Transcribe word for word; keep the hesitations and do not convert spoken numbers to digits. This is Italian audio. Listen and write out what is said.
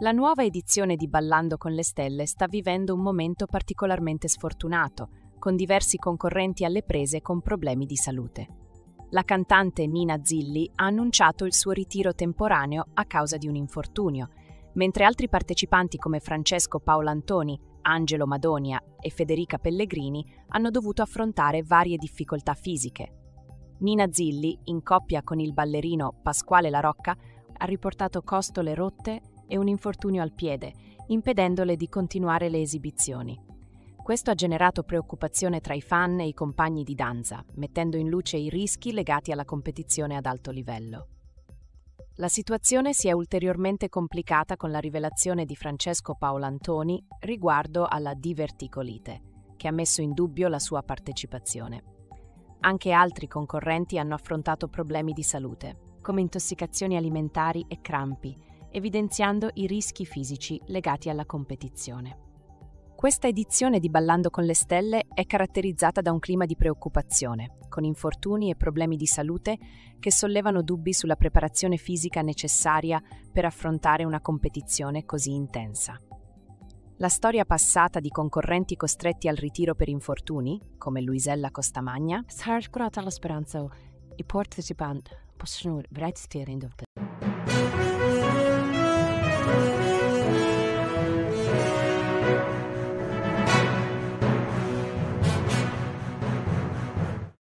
La nuova edizione di Ballando con le Stelle sta vivendo un momento particolarmente sfortunato, con diversi concorrenti alle prese con problemi di salute. La cantante Nina Zilli ha annunciato il suo ritiro temporaneo a causa di un infortunio, mentre altri partecipanti come Francesco Paolantoni, Angelo Madonia e Federica Pellegrini hanno dovuto affrontare varie difficoltà fisiche. Nina Zilli, in coppia con il ballerino Pasquale La Rocca, ha riportato costole rotte e un infortunio al piede, impedendole di continuare le esibizioni. Questo ha generato preoccupazione tra i fan e i compagni di danza, mettendo in luce i rischi legati alla competizione ad alto livello. La situazione si è ulteriormente complicata con la rivelazione di Francesco Paolantoni riguardo alla diverticolite, che ha messo in dubbio la sua partecipazione. Anche altri concorrenti hanno affrontato problemi di salute, come intossicazioni alimentari e crampi, evidenziando i rischi fisici legati alla competizione. Questa edizione di Ballando con le Stelle è caratterizzata da un clima di preoccupazione, con infortuni e problemi di salute che sollevano dubbi sulla preparazione fisica necessaria per affrontare una competizione così intensa. La storia passata di concorrenti costretti al ritiro per infortuni, come Luisella Costamagna, Har curata la speranza i partecipanti possono vedere